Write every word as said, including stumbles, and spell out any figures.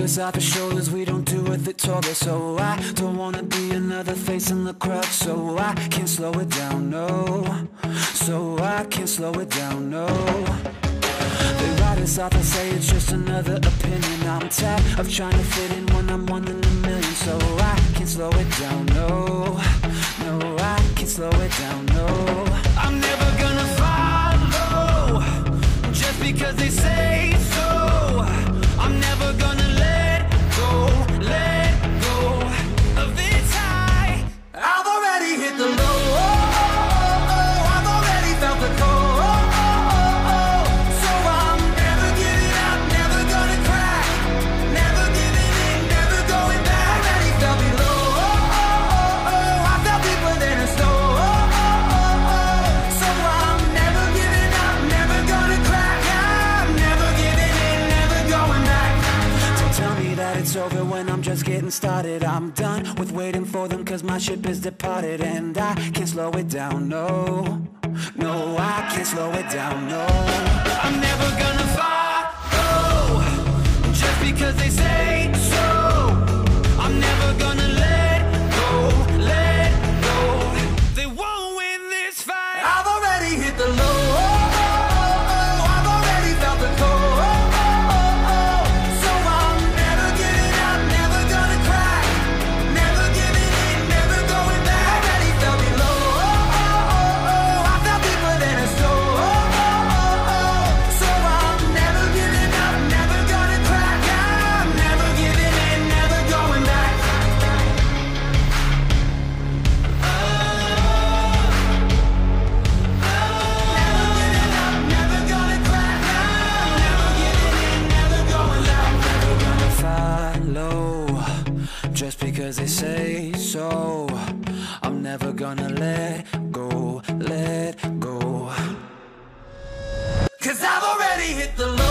us off the shoulders, we don't do what they told us. So I don't wanna be another face in the crowd. So I can't slow it down, no. So I can't slow it down, no. They write us off and say it's just another opinion. I'm tired of trying to fit in when I'm one in a million. So I can't slow it down, no. No, I can't slow it down, no. I'm never gonna follow just because they say so. I'm never gonna let go, let go of this high. I've already hit the low. I've already felt the cold. So I'm never giving up, never gonna crack, never giving in, never going back. Already felt below. I felt deeper than a stone. So I'm never giving up, never gonna crack. I'm never giving in, never going back. Don't tell me that it's over when I'm just getting started. I'm done with waiting for them, cause my ship is departed. And I can't slow it down, no. No, I can't slow it down, no. I'm never gonna follow just because they say so. I'm never gonna let go, let go. They won't win this fight. I've already hit the low. I've already felt the cold. So I'm never giving up, never gonna crack, never giving in, never going back. Already felt below. I felt deeper than a stone. So I'm never giving up, never gonna crack. I'm never giving in, never going back. Never giving up, never gonna crack. I'm never giving in, never going back. Never gonna follow just because they say so. I'm never gonna let go, let go. Cause I've already hit the low.